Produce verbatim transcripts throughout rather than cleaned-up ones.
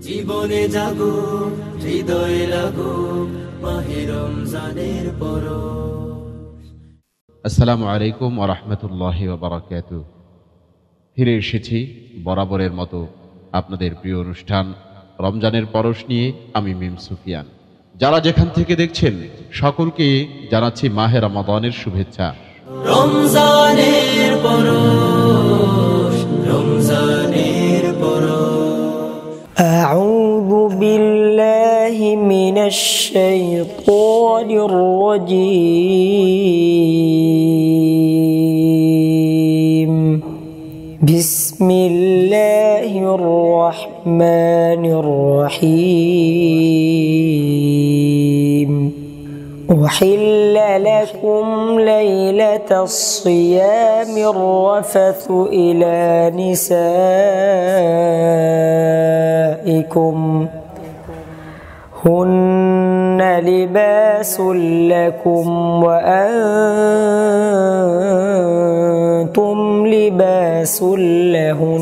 জীবনে জাগো হৃদয়ে লাগো মাহে রমজানের পরশ। আসসালামু আলাইকুম ওয়া রাহমাতুল্লাহি ওয়া বারাকাতুহু। ফিরে এসেছি বরাবরের মতো আপনাদের প্রিয় অনুষ্ঠান রমজানের পরশ নিয়ে। আমি মিম সুফিয়ান। যারা যেখান থেকে দেখছেন সকলকে জানাচ্ছি মাহে রমাদানের শুভেচ্ছা। রমজানের পরশ, রমজানের পরশ। أعوذ بالله من الشيطان الرجيم. بسم الله الرحمن الرحيم. أحل لكم ليلة الصيام الرفث إلى نسائكم هن لباس لكم وأنتم لباس لهن.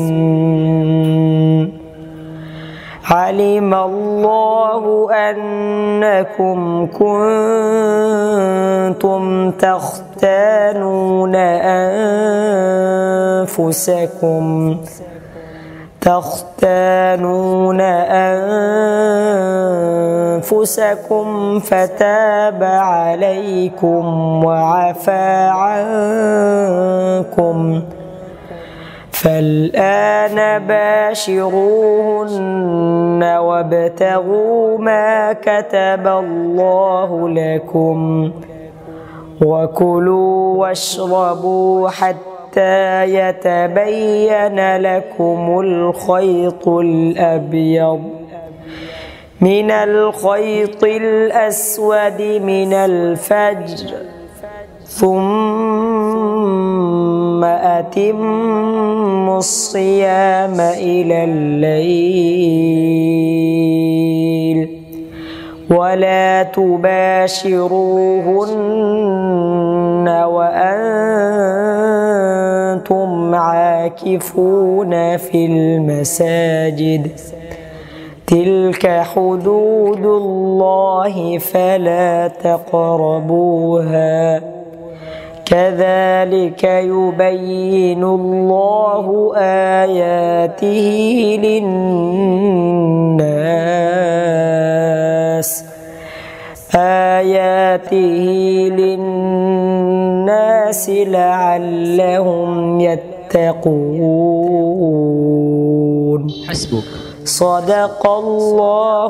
علم الله أنكم كنتم تختانون أنفسكم تختانون أنفسكم فتاب عليكم وعفى عنكم فالآن باشروهن وابتغوا ما كتب الله لكم وكلوا واشربوا حتى يتبين لكم الخيط الأبيض من الخيط الأسود من الفجر ثم أتموا الصيام إلى الليل ولا تباشروهن وأنتم عاكفون في المساجد تلك حدود الله فلا تقربوها كذلك يبين الله آياته للناس آياته للناس لعلهم يتقون. حسبك. صدق الله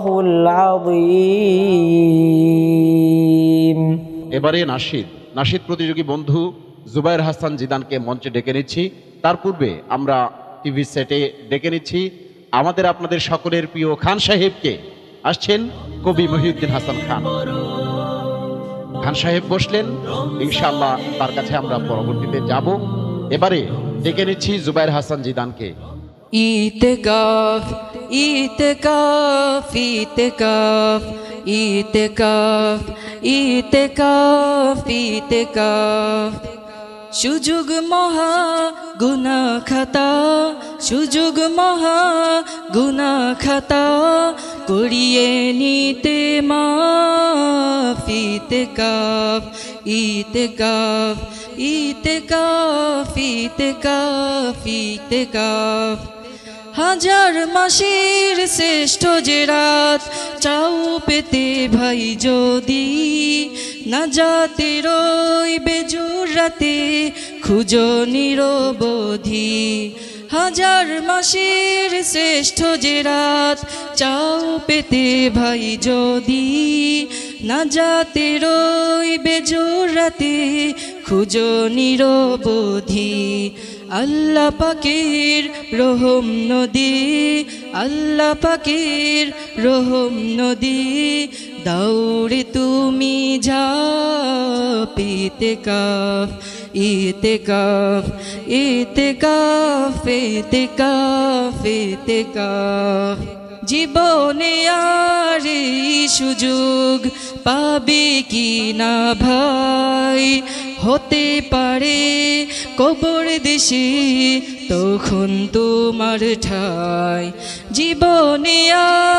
العظيم. এবারে নাশিদ নাশিদ প্রতিযোগী বন্ধু জুবায়ের হাসান জিদানকে মঞ্চে ডেকে নিচ্ছি। তার পূর্বে আমরা টিভি সেটে ডেকে নিচ্ছি আমাদের আপনাদের সকলের প্রিয় খান সাহেবকে। আসছেন কবি মহিউদ্দিন হাসান খান। খান সাহেব বসলেন, ইনশাআল্লাহ তার কাছে আমরা পরবর্তীতে যাব। এবারে ডেকে নিচ্ছি জুবায়ের হাসান জিদানকে। ইতিকাফ ইতিকাফ ইতিকাফ ইতিকাফ ইতিকাফ ইতিকাফ সুযোগ মহা গুনাহ খাতা সুযোগ মহা গুনাহ খাতা করিয়ে নিতে মাফ ইতিকাফ ইতিকাফ ইতিকাফ ইতিকাফ ইতিকাফ হাজার মাসের শ্রেষ্ঠ যে রাত চাও পেতে ভাই যদি নাজাতের ওই বেজুর রাতে খুঁজো নিরবধি। হাজার মাসের শ্রেষ্ঠ যে রাত চাও পেতে ভাই যদি নাজাতের ওই বেজুর রাতে খুঁজো নিরবধি। আল্লাহ পাকের রহম নদী আল্লাহ পাকের রহম নদী দৌড়ে তুমি ঝাঁপ ইতিকাফ ইতিকাফ ইতিকাফ ইতিকাফ ইতিকাফ জীবনে আর এই সুযোগ পাবে কি না ভাই হতে পারে কবর দেশে তখন তোমার ঠাই জীবনে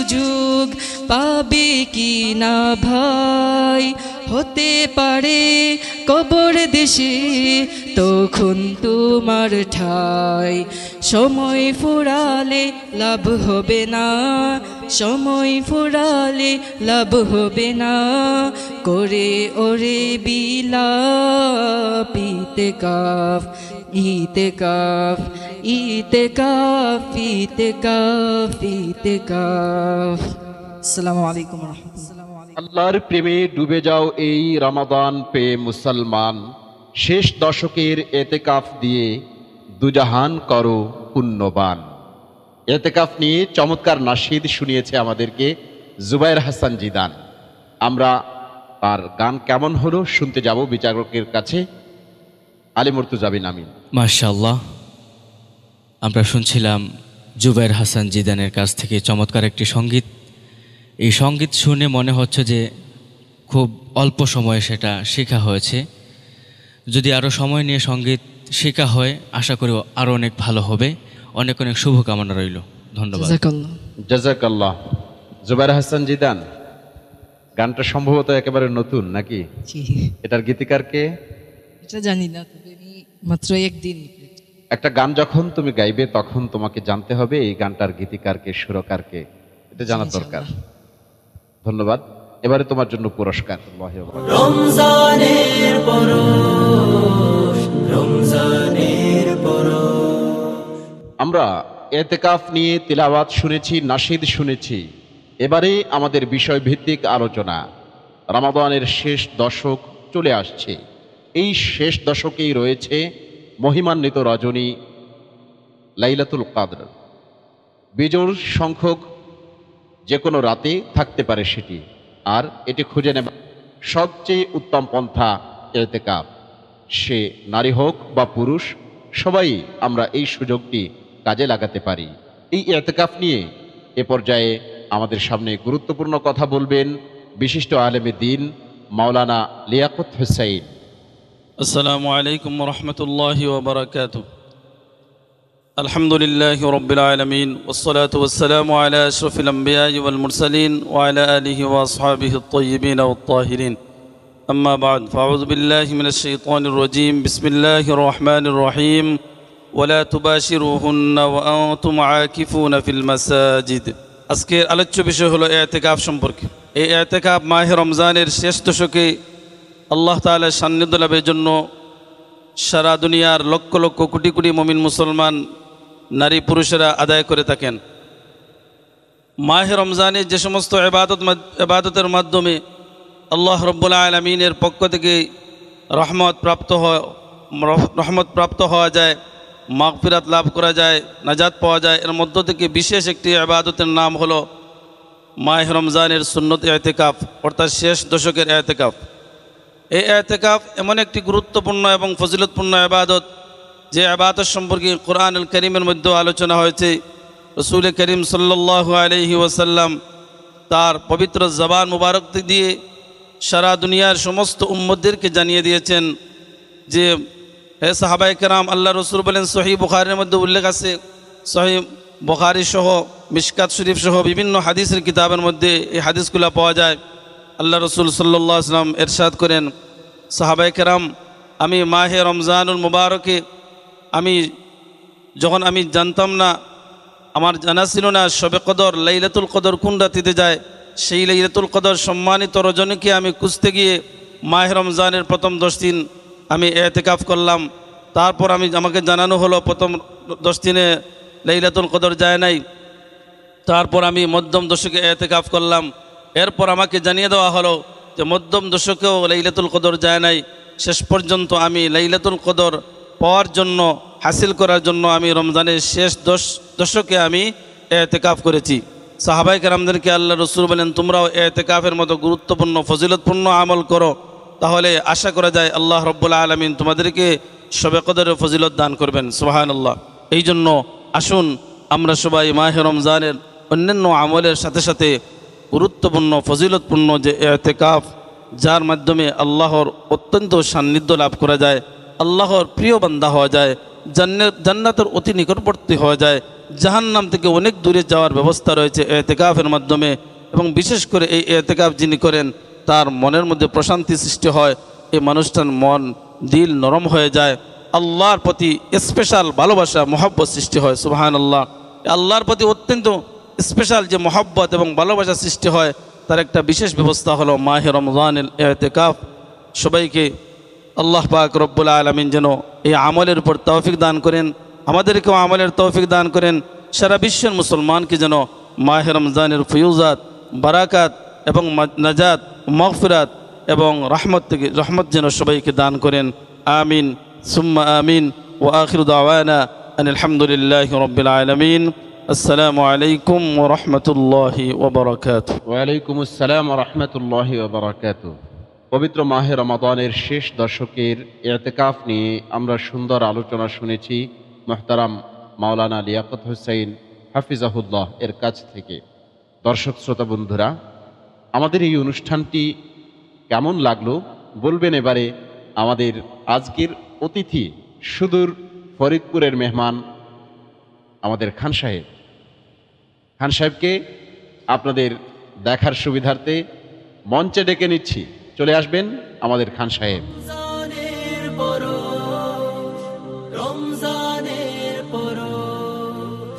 সুযোগ পাবে কি না ভাই, হতে পারে কবর দেশে তখন তোমার ঠাই। সময় ফুরালে লাভ হবে না, সময় ফুরালে লাভ হবে না, করে ওরে বিলাপ ইতেকাফ ইতেকাফ ইতেকাফ ইতেকাফ ইতেকাফ। আসসালামু আলাইকুম ওয়া রাহমাতুল্লাহ। আল্লাহর প্রেমে ডুবে যাও এই রমাদান পেয়ে মুসলমান, শেষ দশকের এতেকাফ দিয়ে দুজাহান করো পুণ্যবান। এতেকাফ নিয়ে চমৎকার নাশিদ শুনিয়েছে আমাদেরকে জুবায়ের হাসান জিদান। আমরা তার গান কেমন হলো শুনতে যাব বিচারকের কাছে। আলী মুর্তজা বিন আমিন। মাশাআল্লাহ, আমরা শুনছিলাম জুবায়ের হাসান জিদানের কাছ থেকে চমৎকার একটি সঙ্গীত। এই সঙ্গীত শুনে মনে হচ্ছে যে খুব অল্প সময়ে সেটা শেখা হয়েছে। যদি আরও সময় নিয়ে সঙ্গীত শেখা হয় আশা করি আরও অনেক ভালো হবে। অনেক অনেক শুভকামনা রইল। ধন্যবাদ। জাযাকাল্লাহ। জুবায়ের হাসান জিদান, গানটা সম্ভবত একেবারে নতুন নাকি? এটার গীতিকার কে? এটা জানি না, তবে আমি মাত্র একদিন। একটা গান যখন তুমি গাইবে তখন তোমাকে জানতে হবে এই গানটার গীতিকারকে, সুরকারকে, এটা জানার দরকার। ধন্যবাদ। এবারে তোমার জন্য পুরস্কার। রমজানের পরশ, রমজানের পরশ। আমরা এতেকাফ নিয়ে তিলাওয়াত শুনেছি, নাশিদ শুনেছি। এবারে আমাদের বিষয় ভিত্তিক আলোচনা। রমাদানের শেষ দশক চলে আসছে। এই শেষ দশকেই রয়েছে মহিমান্বিত রজনী লাইলাতুল কদর। বিজোড় সংখ্যক যে কোনো রাতে থাকতে পারে সেটি, আর এটি খুঁজে নেবে সবচেয়ে উত্তম পন্থা এতেকাফ। সে নারী হোক বা পুরুষ, সবাই আমরা এই সুযোগটি কাজে লাগাতে পারি। এই এতেকাফ নিয়ে এ পর্যায়ে আমাদের সামনে গুরুত্বপূর্ণ কথা বলবেন বিশিষ্ট আলেমে দ্বীন মাওলানা লিয়াকত হুসাইন। আসসালামু আলাইকুম ওয়া রাহমাতুল্লাহি ওয়া বারাকাতুহু। আলহামদুলিল্লাহি রাব্বিল আলামিন ওয়াসসালাতু ওয়াসসালামু আলা আশরাফিল আমবিয়াই ওয়াল মুরসালিন ওয়া আলা আলিহি ওয়া আসহাবিহি আত-তাইয়্যিবিন ওয়াত তাহিরিন। আম্মা বা'দ, ফাআউযু বিল্লাহি মিনাশ শাইতানির রাজীম। বিসমিল্লাহির রাহমানির রহিম। ওয়ালা তুবাশিরুহুন্না ওয়া আনতুম আকিফুনা ফিল মাসাজিদ। আজকের আলোচ্য বিষয় হলো ইতিকাফ সম্পর্কে। এই ইতিকাফ মাহে রমজানের শেষ দশকে আল্লাহ তাআলার সান্নিধ্য লাভের জন্য সারা দুনিয়ার লক্ষ লক্ষ কোটি কোটি মুমিন মুসলমান নারী পুরুষেরা আদায় করে থাকেন। মাহে রমজানে যে সমস্ত ইবাদত ইবাদতের মাধ্যমে আল্লাহ রাব্বুল আলামিনের পক্ষ থেকে রহমত প্রাপ্ত হয় রহমত প্রাপ্ত হওয়া যায়, মাগফিরাত লাভ করা যায়, নাজাত পাওয়া যায়, এর মধ্য থেকে বিশেষ একটি ইবাদতের নাম হলো মাহে রমজানের সুন্নত ইতিকাফ, অর্থাৎ শেষ দশকের ইতিকাফ। এই ইতিকাফ এমন একটি গুরুত্বপূর্ণ এবং ফজিলতপূর্ণ ইবাদত যে ইবাদত সম্পর্কে কোরআনুল কারীমের মধ্যে আলোচনা হয়েছে। রাসূল করিম সাল্লাল্লাহু আলাইহি ওয়াসাল্লাম তার পবিত্র জবান মুবারক দিয়ে সারা দুনিয়ার সমস্ত উম্মতদেরকে জানিয়ে দিয়েছেন যে হে সাহাবায়ে কেরাম, আল্লাহ রসুল বলেন, সহিহ বুখারীর মধ্যে উল্লেখ আছে, সহিহ বুখারী সহ মিশকাত শরীফ সহ বিভিন্ন হাদিসের কিতাবের মধ্যে এই হাদিসগুলো পাওয়া যায়। আল্লাহ রসুল সাল্লাল্লাহু আলাইহি ওয়াসাল্লাম এরশাদ করেন, সাহাবায়ে কেরাম, আমি মাহে রমজানুল মুবারকে আমি যখন আমি জানতাম না, আমার জানা ছিল না শবে কদর লাইলাতুল কদর কোন রাতিতে যায়, সেই লাইলাতুল কদর সম্মানিত রজনীকে আমি খুঁজতে গিয়ে মাহে রমজানের প্রথম দশ দিন আমি ইতিকাফ করলাম। তারপর আমি আমাকে জানানো হলো প্রথম দশ দিনে লাইলাতুল কদর যায় নাই। তারপর আমি মধ্যম দশকে ইতিকাফ করলাম। এরপর আমাকে জানিয়ে দেওয়া হলো যে মধ্যম দশকেও লাইলাতুল কদর যায় নাই। শেষ পর্যন্ত আমি লাইলাতুল কদর পাওয়ার জন্য, হাসিল করার জন্য আমি রমজানের শেষ দশ দশকে আমি ইতিকাফ করেছি। সাহাবায়ে কেরামদেরকে আল্লাহ রসুল বলেন, তোমরাও ইতিকাফের মতো গুরুত্বপূর্ণ ফজিলতপূর্ণ আমল করো, তাহলে আশা করা যায় আল্লাহ রব্বুল আলামিন তোমাদেরকে শবে কদরের ফজিলত দান করবেন। সুবহানাল্লাহ। এই জন্য আসুন আমরা সবাই মাহে রমজানের অন্যান্য আমলের সাথে সাথে গুরুত্বপূর্ণ ফজিলতপূর্ণ যে ইতিকাফ, যার মাধ্যমে আল্লাহর অত্যন্ত সান্নিধ্য লাভ করা যায়, আল্লাহর প্রিয় বান্দা হওয়া যায়, জান্নাত জান্নাতের অতি নিকটবর্তী হওয়া যায়, জাহান্নাম থেকে অনেক দূরে যাওয়ার ব্যবস্থা রয়েছে এতেকাফের মাধ্যমে। এবং বিশেষ করে এই এতেকাফ যিনি করেন তার মনের মধ্যে প্রশান্তি সৃষ্টি হয়, এই মানুষটার মন দিল নরম হয়ে যায়, আল্লাহর প্রতি স্পেশাল ভালোবাসা মহব্বত সৃষ্টি হয়। সুবহানাল্লাহ। আল্লাহর প্রতি অত্যন্ত স্পেশাল যে মহব্বত এবং ভালোবাসা সৃষ্টি হয় তার একটা বিশেষ ব্যবস্থা হলো মাহে রমজানের ইতিকাফ। সবাইকে আল্লাহ পাক রব্বুল আলামিন যেন এই আমলের উপর তৌফিক দান করেন, আমাদেরকেও আমলের তৌফিক দান করেন। সারা বিশ্বের মুসলমানকে যেন মাহে রমজানের ফয়ুজাত, বারাকাত এবং নাজাত, মাগফিরাত এবং রহমত থেকে রহমত যেন সবাইকে দান করেন। আমিন সুম্মা আমিন। ওয়া আখিরু দাওয়ানা আনিল হামদুলিল্লাহি রাব্বিল আলামিন। আসসালামু আলাইকুম ওয়া রাহমাতুল্লাহি ওয়া বারাকাতুহু। ওয়ালাইকুম আসসালাম ওয়া রাহমাতুল্লাহি ওয়া বারাকাতুহু। পবিত্র মাহে রমাদানের শেষ দশকের ইতিকাফ নিয়ে আমরা সুন্দর আলোচনা শুনেছি মুহতারাম মাওলানা লিয়াকত হোসেন হাফিজাহুল্লাহ এর কাছ থেকে। দর্শক শ্রোতা বন্ধুরা, আমাদের এই অনুষ্ঠানটি কেমন লাগলো বলবেন এবারে আমাদের আজকের অতিথি সুদূর ফরিদপুরের মেহমান আমাদের খান সাহেব। খান সাহেবকে আপনাদের দেখার সুবিধার্থে মঞ্চে ডেকে নিচ্ছি, চলে আসবেন আমাদের খান সাহেব। রমজানের পরশ, রমজানের পরশ,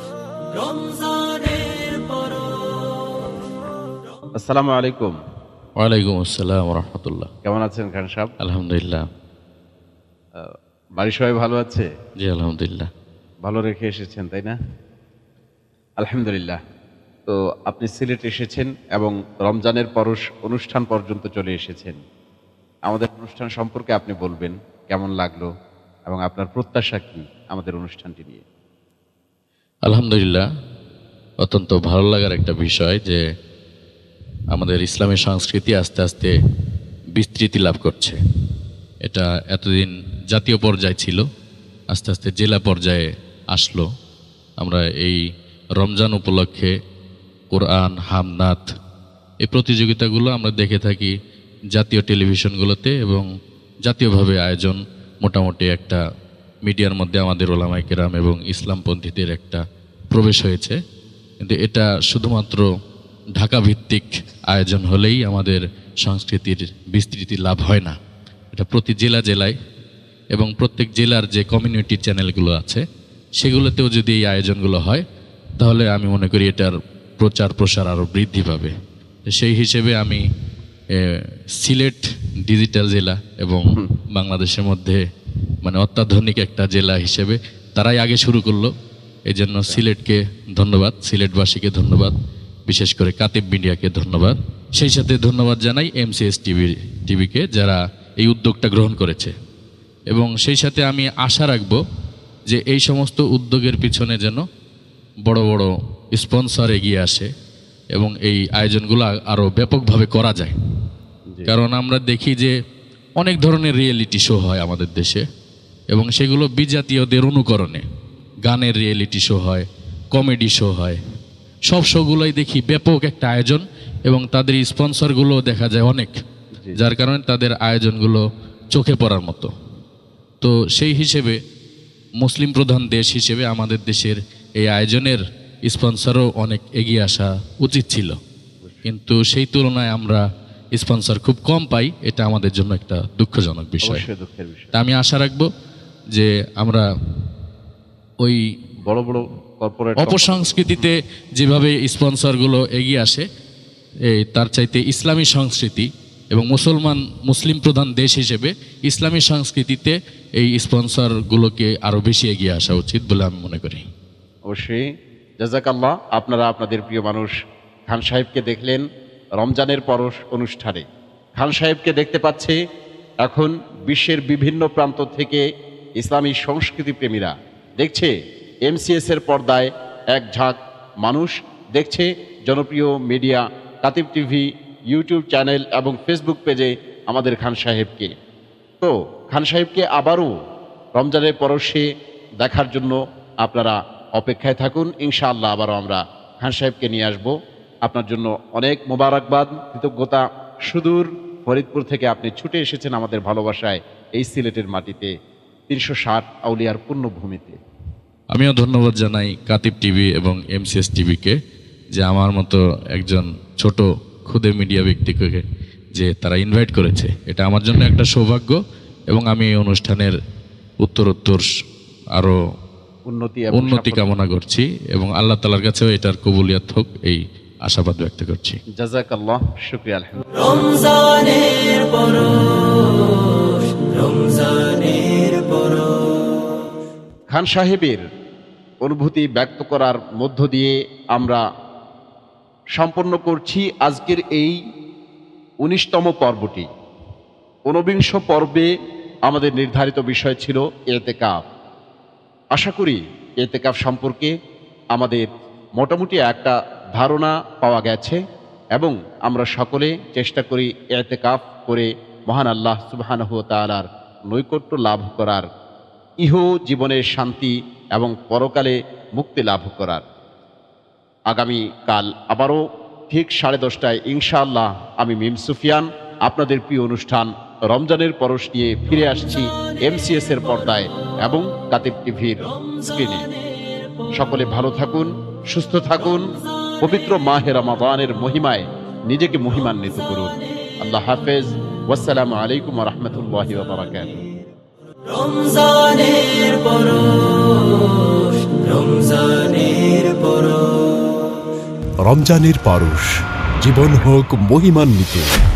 রমজানের পরশ। আসসালামু আলাইকুম। ওয়ালাইকুম আসসালাম রহমতুল্লাহ। কেমন আছেন খান সাহেব? আলহামদুলিল্লাহ। বাড়ির সবাই ভালো আছে? জি আলহামদুলিল্লাহ। ভালো রেখে এসেছেন তাই না? আলহামদুলিল্লাহ। তো আপনি সিলেট এসেছেন এবং রমজানের পরশ অনুষ্ঠান পর্যন্ত চলে এসেছেন। আমাদের অনুষ্ঠান সম্পর্কে আপনি বলবেন কেমন লাগলো এবং আপনার প্রত্যাশা কি আমাদের অনুষ্ঠানটি নিয়ে? আলহামদুলিল্লাহ, অত্যন্ত ভালো লাগার একটা বিষয় যে আমাদের ইসলামের সংস্কৃতি আস্তে আস্তে বিস্তৃতি লাভ করছে। এটা এতদিন জাতীয় পর্যায়ে ছিল, আস্তে আস্তে জেলা পর্যায়ে আসলো। আমরা এই রমজান উপলক্ষে কোরআন, হামনাত এই প্রতিযোগিতাগুলো আমরা দেখে থাকি জাতীয় টেলিভিশনগুলোতে এবং জাতীয়ভাবে আয়োজন মোটামুটি একটা মিডিয়ার মধ্যে আমাদের ওলামায়ে কেরাম এবং ইসলামপন্থীদের একটা প্রবেশ হয়েছে। কিন্তু এটা শুধুমাত্র ঢাকা ভিত্তিক আয়োজন হলেই আমাদের সংস্কৃতির বিস্তৃতি লাভ হয় না। এটা প্রতি জেলা জেলায় এবং প্রত্যেক জেলার যে কমিউনিটি চ্যানেলগুলো আছে সেগুলোতেও যদি এই আয়োজনগুলো হয় তাহলে আমি মনে করি এটার প্রচার প্রসার আরও বৃদ্ধি পাবে। সেই হিসেবে আমি সিলেট ডিজিটাল জেলা এবং বাংলাদেশের মধ্যে মানে অত্যাধুনিক একটা জেলা হিসেবে তারাই আগে শুরু করলো, এই জন্য সিলেটকে ধন্যবাদ, সিলেটবাসীকে ধন্যবাদ, বিশেষ করে কাতিব মিডিয়াকে ধন্যবাদ। সেই সাথে ধন্যবাদ জানাই এমসিএস টিভি টিভিকে যারা এই উদ্যোগটা গ্রহণ করেছে। এবং সেই সাথে আমি আশা রাখব যে এই সমস্ত উদ্যোগের পিছনে যেন বড় বড় স্পন্সর এগিয়ে আসে এবং এই আয়োজনগুলো আরও ব্যাপকভাবে করা যায়। কারণ আমরা দেখি যে অনেক ধরনের রিয়েলিটি শো হয় আমাদের দেশে এবং সেগুলো বিজাতীয়দের অনুকরণে। গানের রিয়েলিটি শো হয়, কমেডি শো হয়, সব শোগুলোই দেখি ব্যাপক একটা আয়োজন এবং তাদের স্পন্সরগুলো দেখা যায় অনেক, যার কারণে তাদের আয়োজনগুলো চোখে পড়ার মতো। তো সেই হিসেবে মুসলিম প্রধান দেশ হিসেবে আমাদের দেশের এই আয়োজনের স্পন্সরও অনেক এগিয়ে আসা উচিত ছিল, কিন্তু সেই তুলনায় আমরা স্পন্সর খুব কম পাই। এটা আমাদের জন্য একটা দুঃখজনক বিষয়। তা আমি আশা রাখবো যে আমরা ওই বড় বড় কর্পোরেট অপসংস্কৃতিতে যেভাবে স্পন্সরগুলো এগিয়ে আসে এই তার চাইতে ইসলামী সংস্কৃতি এবং মুসলমান মুসলিম প্রধান দেশ হিসেবে ইসলামী সংস্কৃতিতে এই স্পন্সরগুলোকে আরও বেশি এগিয়ে আসা উচিত বলে আমি মনে করি। অবশ্যই জাযাকাল্লাহ। আপনারা আপনাদের প্রিয় মানুষ খান সাহেবকে দেখলেন রমজানের পরশ অনুষ্ঠানে। খান সাহেবকে দেখতে পাচ্ছে এখন বিশ্বের বিভিন্ন প্রান্ত থেকে ইসলামী সংস্কৃতি প্রেমীরা দেখছে এমসিএস এর পর্দায় এক ঝাঁক মানুষ দেখছে জনপ্রিয় media Katib TV, YouTube channel এবং ফেসবুক পেজে আমাদের খান সাহেবকে। তো খান সাহেবকে আবারও রমজানের পরশে দেখার জন্য আপনারা অপেক্ষায় থাকুন। ইনশাআল্লাহ আবারও আমরা খান সাহেবকে নিয়ে আসব। আপনার জন্য অনেক মোবারকবাদ, কৃতজ্ঞতা। সুদূর ফরিদপুর থেকে আপনি ছুটে এসেছেন আমাদের ভালোবাসায় এই সিলেটের মাটিতে, তিনশো ষাট আউলিয়ার পুণ্যভূমিতে। আমিও ধন্যবাদ জানাই কাতিব টিভি এবং এমসিএস টিভিকে যে আমার মতো একজন ছোট ক্ষুদে মিডিয়া ব্যক্তিকে যে তারা ইনভাইট করেছে। এটা আমার জন্য একটা সৌভাগ্য এবং আমি এই অনুষ্ঠানের উত্তরোত্তর আরও উন্নতি উন্নতি কামনা করছি এবং আল্লাহ তাআলার কাছেও এটার কবুলিয়াত হোক এই আশাবাদ ব্যক্ত করছি। জাযাকাল্লাহ, শুকরিয়া। আলহামদুলিল্লাহ। রমজানের পরশ, রমজানের পরশ। খান সাহেবের অনুভূতি ব্যক্ত করার মধ্য দিয়ে আমরা সম্পন্ন করছি আজকের এই উনিশতম পর্বটি। ঊনবিংশ পর্বে আমাদের নির্ধারিত বিষয় ছিল এতেকাফ। আশা করি এতেকাফ সম্পর্কে আমাদের মোটামুটি একটা ধারণা পাওয়া গেছে এবং আমরা সকলে চেষ্টা করি এতেকাফ করে মহান আল্লাহ সুবহানাহু ওয়া তাআলার নৈকট্য লাভ করার, ইহ জীবনের শান্তি এবং পরকালে মুক্তি লাভ করার। আগামী কাল আবারও ঠিক সাড়ে দশটায় ইনশাআল্লাহ আমি মিম সুফিয়ান আপনাদের প্রিয় অনুষ্ঠান রমজানের পরশ নিয়ে ফিরে আসছি এমসিএস এর পর্দায় এবং কাতিব টিভির স্ক্রিনে। সকলে ভালো থাকুন, সুস্থ থাকুন, পবিত্র মাহে রমাদানের মহিমায় নিজেকে মহিমান্বিত করুন। আল্লাহ হাফেজ। ওয়াসসালামু আলাইকুম ওয়া রাহমাতুল্লাহি ওয়া বারাকাতুহু। রমজানের পরশ, রমজানের পরশ। রমজানের পরশ, জীবন হোক মহিমান্বিত।